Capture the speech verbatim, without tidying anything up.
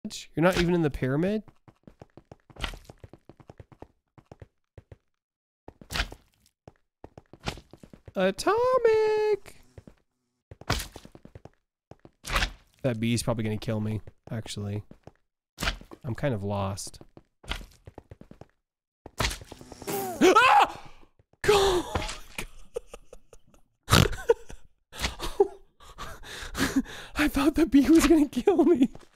You're not even in the pyramid? Atomic! That bee's probably gonna kill me, actually. I'm kind of lost. Ah! God! I thought the bee was gonna kill me.